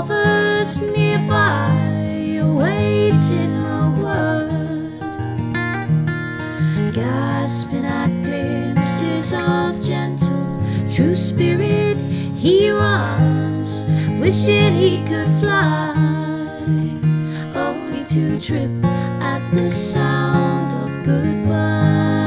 lovers nearby, awaiting my word, gasping at glimpses of gentle, true spirit. He runs, wishing he could fly, only to trip at the sound of goodbye.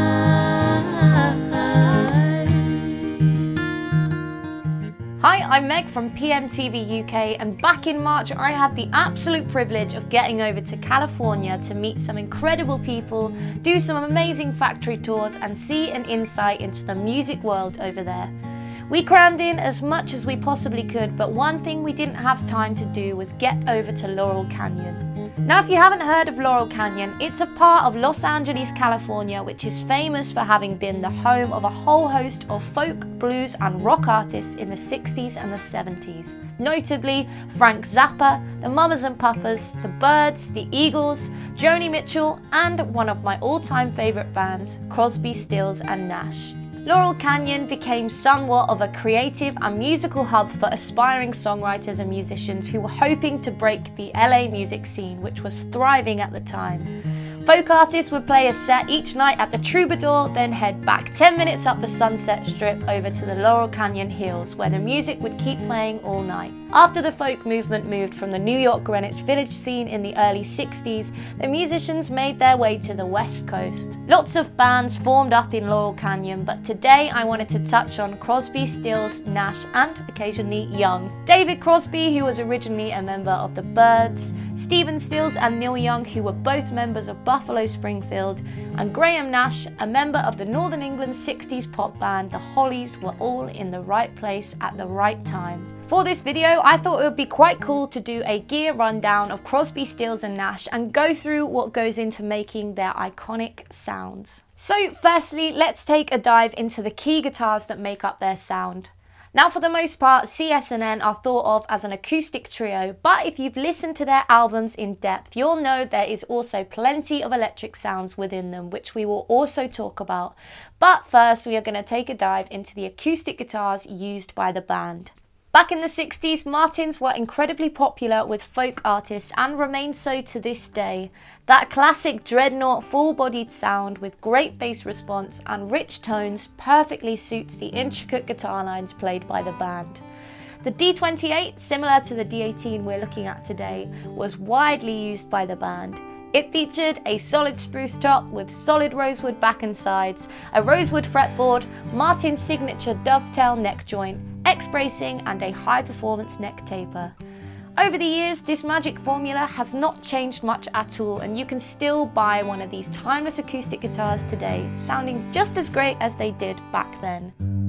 Hi, I'm Meg from PMT UK, and back in March I had the absolute privilege of getting over to California to meet some incredible people, do some amazing factory tours and see an insight into the music world over there. We crammed in as much as we possibly could, but one thing we didn't have time to do was get over to Laurel Canyon. Now, if you haven't heard of Laurel Canyon, it's a part of Los Angeles, California, which is famous for having been the home of a whole host of folk, blues and rock artists in the 60s and the 70s. Notably, Frank Zappa, the Mamas and Papas, the Byrds, the Eagles, Joni Mitchell, and one of my all-time favourite bands, Crosby, Stills and Nash. Laurel Canyon became somewhat of a creative and musical hub for aspiring songwriters and musicians who were hoping to break the LA music scene, which was thriving at the time. Folk artists would play a set each night at the Troubadour, then head back 10 minutes up the Sunset Strip over to the Laurel Canyon Hills, where the music would keep playing all night. After the folk movement moved from the New York Greenwich Village scene in the early 60s, the musicians made their way to the West Coast. Lots of bands formed up in Laurel Canyon, but today I wanted to touch on Crosby, Stills, Nash and occasionally Young. David Crosby, who was originally a member of the Byrds, Stephen Stills and Neil Young, who were both members of Buffalo Springfield, and Graham Nash, a member of the Northern England 60s pop band The Hollies, were all in the right place at the right time. For this video, I thought it would be quite cool to do a gear rundown of Crosby, Stills and Nash and go through what goes into making their iconic sounds. So firstly, let's take a dive into the key guitars that make up their sound. Now, for the most part, CS&N are thought of as an acoustic trio, but if you've listened to their albums in depth, you'll know there is also plenty of electric sounds within them, which we will also talk about. But first, we are going to take a dive into the acoustic guitars used by the band. Back in the 60s, Martins were incredibly popular with folk artists and remain so to this day. That classic dreadnought full-bodied sound with great bass response and rich tones perfectly suits the intricate guitar lines played by the band. The D-28, similar to the D18 we're looking at today, was widely used by the band. It featured a solid spruce top with solid rosewood back and sides, a rosewood fretboard, Martin's signature dovetail neck joint, X-bracing and a high-performance neck taper. Over the years, this magic formula has not changed much at all, and you can still buy one of these timeless acoustic guitars today, sounding just as great as they did back then.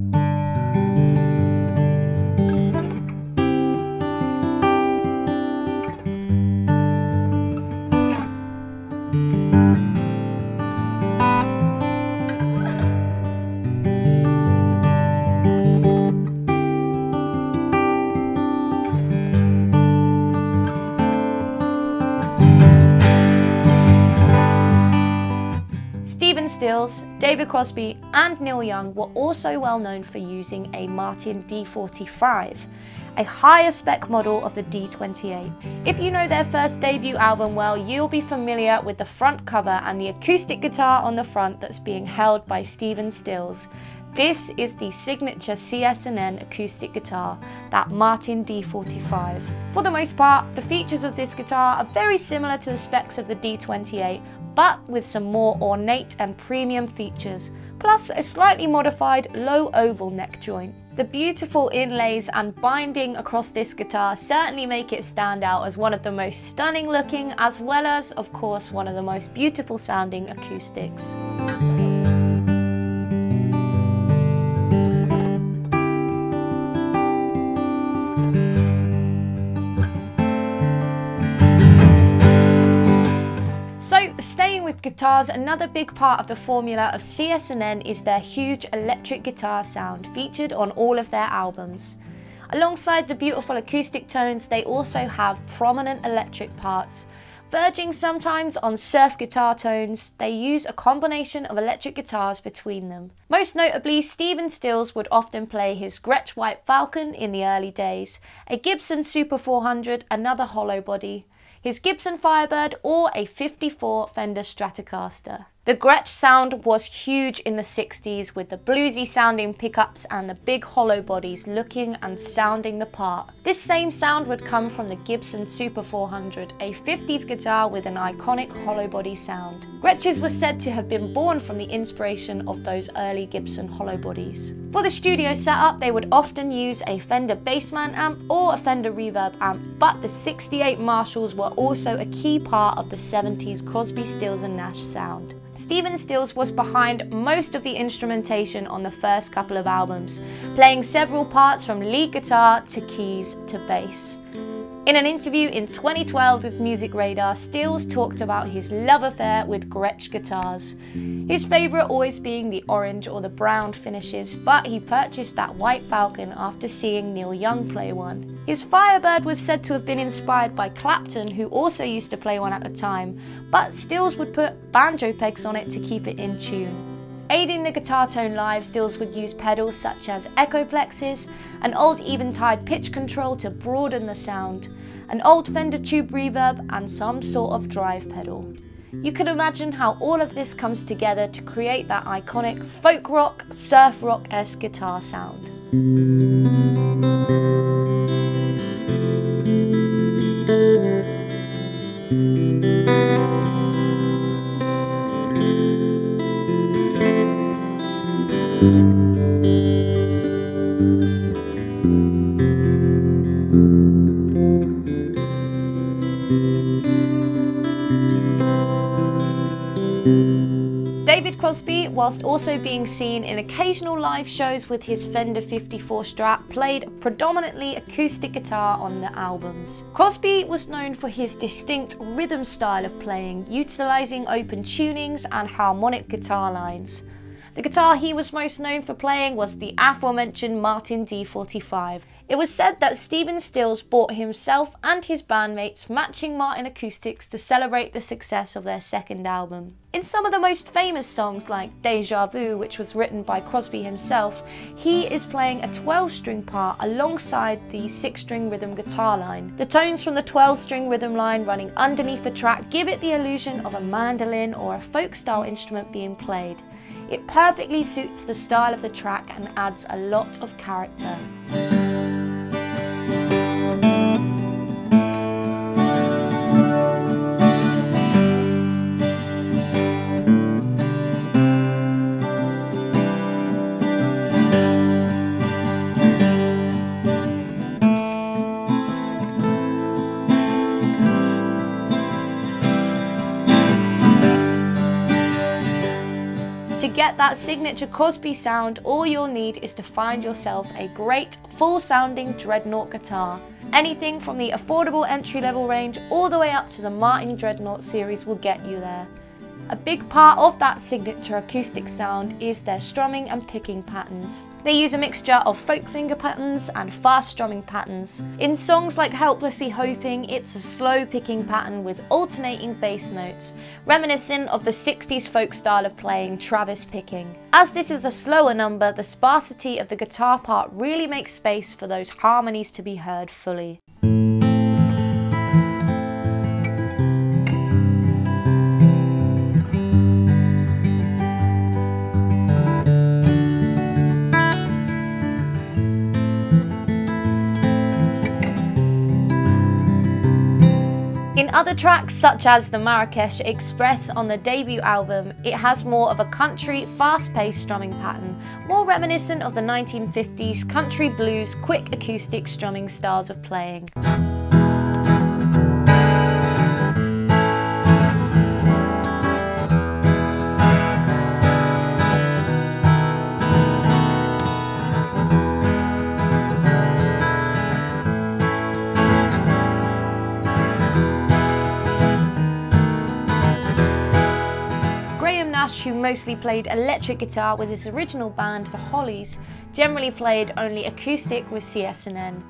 Stills, David Crosby and Neil Young were also well known for using a Martin D45, a higher spec model of the D28. If you know their first debut album well, you'll be familiar with the front cover and the acoustic guitar on the front that's being held by Stephen Stills. This is the signature CS&N acoustic guitar, that Martin D45. For the most part, the features of this guitar are very similar to the specs of the D28, but with some more ornate and premium features, plus a slightly modified low oval neck joint. The beautiful inlays and binding across this guitar certainly make it stand out as one of the most stunning looking, as well as, of course, one of the most beautiful sounding acoustics. With guitars, another big part of the formula of CS&N is their huge electric guitar sound featured on all of their albums. Alongside the beautiful acoustic tones, they also have prominent electric parts, Verging sometimes on surf guitar tones, they use a combination of electric guitars between them. Most notably, Stephen Stills would often play his Gretsch White Falcon in the early days, a Gibson Super 400, another hollow body, his Gibson Firebird, or a 54 Fender Stratocaster. The Gretsch sound was huge in the 60s, with the bluesy sounding pickups and the big hollow bodies looking and sounding the part. This same sound would come from the Gibson Super 400, a 50s guitar with an iconic hollow body sound. Gretsch's were said to have been born from the inspiration of those early Gibson hollow bodies. For the studio setup, they would often use a Fender Bassman amp or a Fender Reverb amp, but the 68 Marshalls were also a key part of the 70s Crosby, Stills and Nash sound. Stephen Stills was behind most of the instrumentation on the first couple of albums, playing several parts from lead guitar to keys to bass. In an interview in 2012 with Music Radar, Stills talked about his love affair with Gretsch guitars, his favourite always being the orange or the brown finishes, but he purchased that White Falcon after seeing Neil Young play one. His Firebird was said to have been inspired by Clapton, who also used to play one at the time, but Stills would put banjo pegs on it to keep it in tune. Aiding the guitar tone live, Stills would use pedals such as echoplexes, an old Eventide pitch control to broaden the sound, an old Fender tube reverb, and some sort of drive pedal. You can imagine how all of this comes together to create that iconic folk rock, surf rock-esque guitar sound. David Crosby, whilst also being seen in occasional live shows with his Fender 54 Strat, played predominantly acoustic guitar on the albums. Crosby was known for his distinct rhythm style of playing, utilising open tunings and harmonic guitar lines. The guitar he was most known for playing was the aforementioned Martin D45. It was said that Stephen Stills bought himself and his bandmates matching Martin acoustics to celebrate the success of their second album. In some of the most famous songs like Deja Vu, which was written by Crosby himself, he is playing a 12-string part alongside the 6-string rhythm guitar line. The tones from the 12-string rhythm line running underneath the track give it the illusion of a mandolin or a folk-style instrument being played. It perfectly suits the style of the track and adds a lot of character. To get that signature Crosby sound, all you'll need is to find yourself a great, full-sounding Dreadnought guitar. Anything from the affordable entry-level range all the way up to the Martin Dreadnought series will get you there. A big part of that signature acoustic sound is their strumming and picking patterns. They use a mixture of folk finger patterns and fast strumming patterns. In songs like Helplessly Hoping, it's a slow picking pattern with alternating bass notes, reminiscent of the 60s folk style of playing Travis picking. As this is a slower number, the sparsity of the guitar part really makes space for those harmonies to be heard fully. In other tracks, such as the Marrakesh Express on the debut album, it has more of a country, fast-paced strumming pattern, more reminiscent of the 1950s country blues, quick acoustic strumming styles of playing. Who mostly played electric guitar with his original band, the Hollies, generally played only acoustic with CS&N.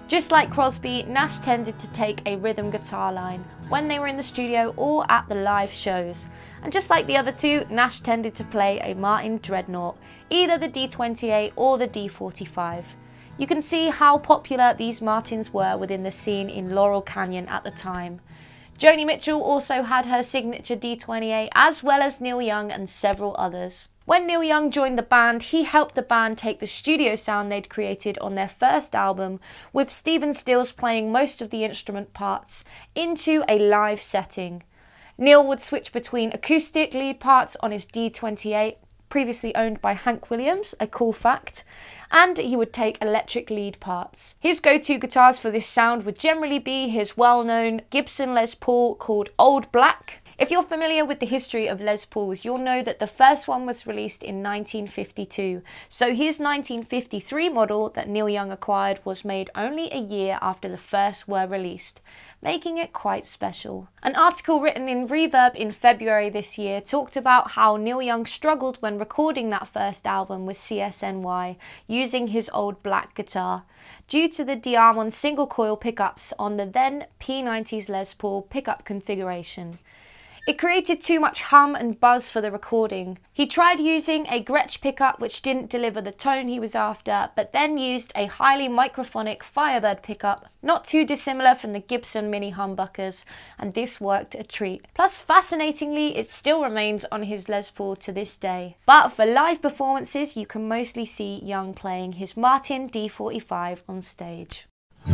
Just like Crosby, Nash tended to take a rhythm guitar line when they were in the studio or at the live shows. And just like the other two, Nash tended to play a Martin Dreadnought, either the D-28 or the D45. You can see how popular these Martins were within the scene in Laurel Canyon at the time. Joni Mitchell also had her signature D-28, as well as Neil Young and several others. When Neil Young joined the band, he helped the band take the studio sound they'd created on their first album, with Stephen Stills playing most of the instrument parts, into a live setting. Neil would switch between acoustic lead parts on his D-28, previously owned by Hank Williams, a cool fact, and he would take electric lead parts. His go-to guitars for this sound would generally be his well-known Gibson Les Paul called Old Black. If you're familiar with the history of Les Pauls, you'll know that the first one was released in 1952, so his 1953 model that Neil Young acquired was made only a year after the first were released, making it quite special. An article written in Reverb in February this year talked about how Neil Young struggled when recording that first album with CS&N using his Old Black guitar, due to the Diamond single coil pickups on the then P90s Les Paul pickup configuration. It created too much hum and buzz for the recording. He tried using a Gretsch pickup which didn't deliver the tone he was after, but then used a highly microphonic Firebird pickup, not too dissimilar from the Gibson mini humbuckers, and this worked a treat. Plus, fascinatingly, it still remains on his Les Paul to this day. But for live performances, you can mostly see Young playing his Martin D45 on stage.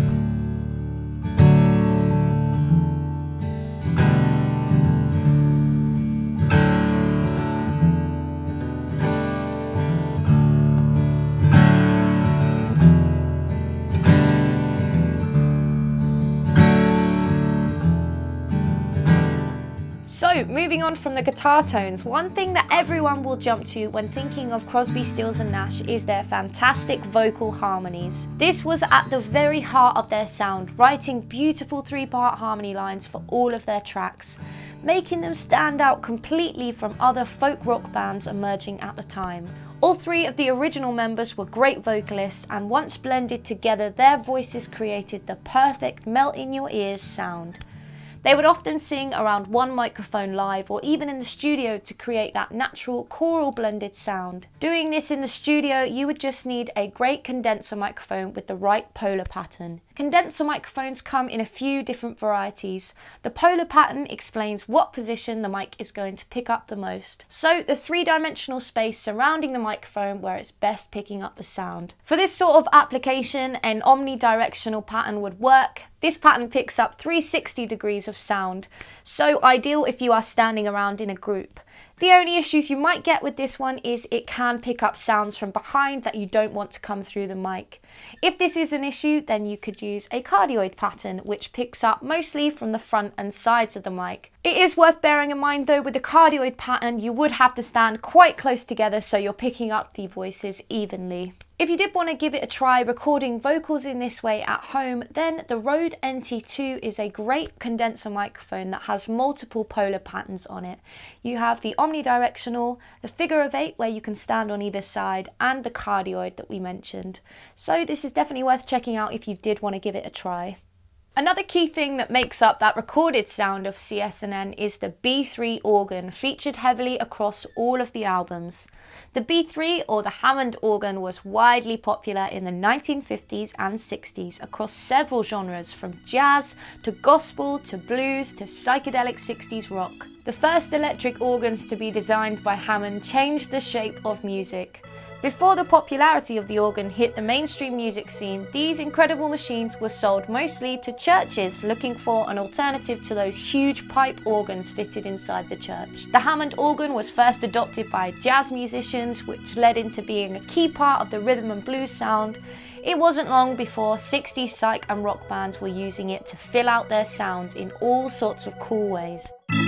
So, moving on from the guitar tones, one thing that everyone will jump to when thinking of Crosby, Stills and Nash is their fantastic vocal harmonies. This was at the very heart of their sound, writing beautiful three-part harmony lines for all of their tracks, making them stand out completely from other folk rock bands emerging at the time. All three of the original members were great vocalists, and once blended together, their voices created the perfect melt-in-your-ears sound. They would often sing around one microphone live or even in the studio to create that natural choral blended sound. Doing this in the studio, you would just need a great condenser microphone with the right polar pattern. Condenser microphones come in a few different varieties. The polar pattern explains what position the mic is going to pick up the most. So the three-dimensional space surrounding the microphone where it's best picking up the sound. For this sort of application, an omnidirectional pattern would work. This pattern picks up 360 degrees of sound, so ideal if you are standing around in a group. The only issues you might get with this one is it can pick up sounds from behind that you don't want to come through the mic. If this is an issue, then you could use a cardioid pattern, which picks up mostly from the front and sides of the mic. It is worth bearing in mind though, with the cardioid pattern, you would have to stand quite close together so you're picking up the voices evenly. If you did want to give it a try recording vocals in this way at home, then the Rode NT2 is a great condenser microphone that has multiple polar patterns on it. You have the omnidirectional, the figure of 8 where you can stand on either side, and the cardioid that we mentioned. So this is definitely worth checking out if you did want to give it a try. Another key thing that makes up that recorded sound of CS&N is the B3 organ, featured heavily across all of the albums. The B3, or the Hammond organ, was widely popular in the 1950s and 60s across several genres, from jazz to gospel to blues to psychedelic 60s rock. The first electric organs to be designed by Hammond changed the shape of music. Before the popularity of the organ hit the mainstream music scene, these incredible machines were sold mostly to churches looking for an alternative to those huge pipe organs fitted inside the church. The Hammond organ was first adopted by jazz musicians, which led into being a key part of the rhythm and blues sound. It wasn't long before 60s psych and rock bands were using it to fill out their sounds in all sorts of cool ways.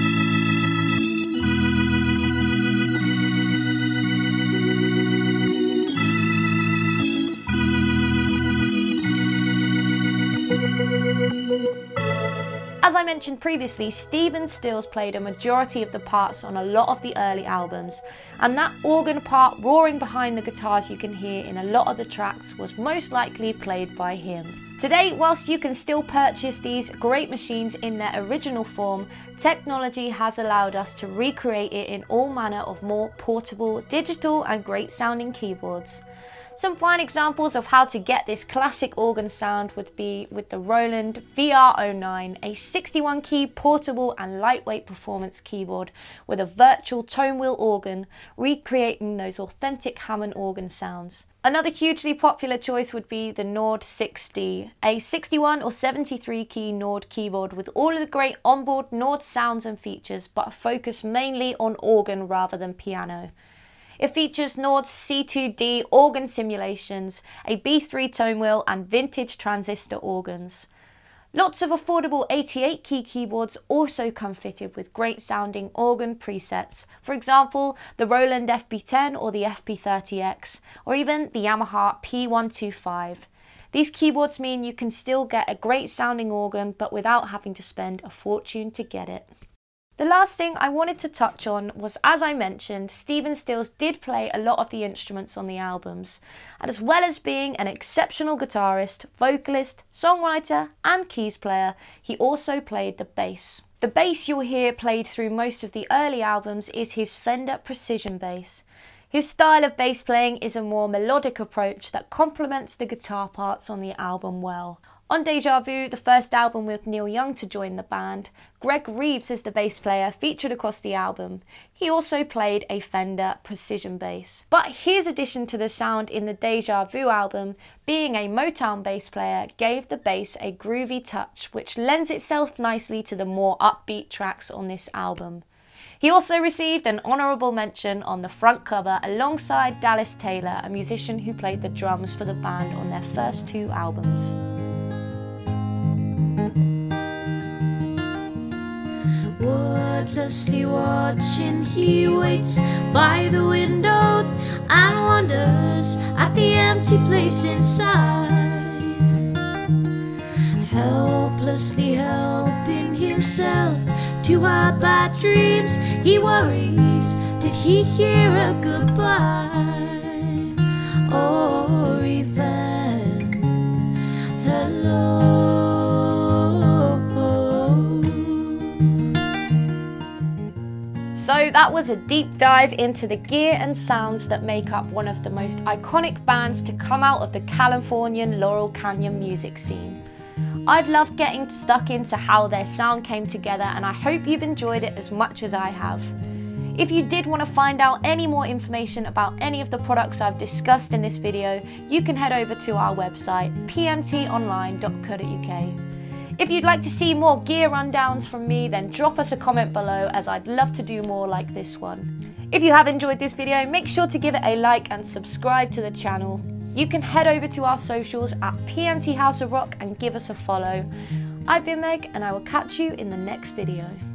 As I mentioned previously, Stephen Stills played a majority of the parts on a lot of the early albums, and that organ part roaring behind the guitars you can hear in a lot of the tracks was most likely played by him. Today, whilst you can still purchase these great machines in their original form, technology has allowed us to recreate it in all manner of more portable, digital and great sounding keyboards. Some fine examples of how to get this classic organ sound would be with the Roland VR09, a 61 key portable and lightweight performance keyboard with a virtual tone wheel organ, recreating those authentic Hammond organ sounds. Another hugely popular choice would be the Nord 6D, a 61 or 73 key Nord keyboard with all of the great onboard Nord sounds and features, but focused mainly on organ rather than piano. It features Nord's C2D organ simulations, a B3 tone wheel and vintage transistor organs. Lots of affordable 88 key keyboards also come fitted with great sounding organ presets, for example the Roland FB10 or the FP30X, or even the Yamaha P125. These keyboards mean you can still get a great sounding organ but without having to spend a fortune to get it. The last thing I wanted to touch on was, as I mentioned, Stephen Stills did play a lot of the instruments on the albums, and as well as being an exceptional guitarist, vocalist, songwriter and keys player, he also played the bass. The bass you'll hear played through most of the early albums is his Fender Precision bass. His style of bass playing is a more melodic approach that complements the guitar parts on the album well. On Deja Vu, the first album with Neil Young to join the band, Greg Reeves is the bass player featured across the album. He also played a Fender Precision bass. But his addition to the sound in the Deja Vu album, being a Motown bass player, gave the bass a groovy touch which lends itself nicely to the more upbeat tracks on this album. He also received an honourable mention on the front cover alongside Dallas Taylor, a musician who played the drums for the band on their first two albums. Wordlessly watching, he waits by the window and wonders at the empty place inside. Helplessly helping himself to hide bad dreams, he worries, did he hear a goodbye or even hello? So that was a deep dive into the gear and sounds that make up one of the most iconic bands to come out of the Californian Laurel Canyon music scene. I've loved getting stuck into how their sound came together, and I hope you've enjoyed it as much as I have. If you did want to find out any more information about any of the products I've discussed in this video, you can head over to our website, pmtonline.co.uk. If you'd like to see more gear rundowns from me, then drop us a comment below, as I'd love to do more like this one. If you have enjoyed this video, make sure to give it a like and subscribe to the channel. You can head over to our socials at PMT House of Rock and give us a follow. I've been Meg, and I will catch you in the next video.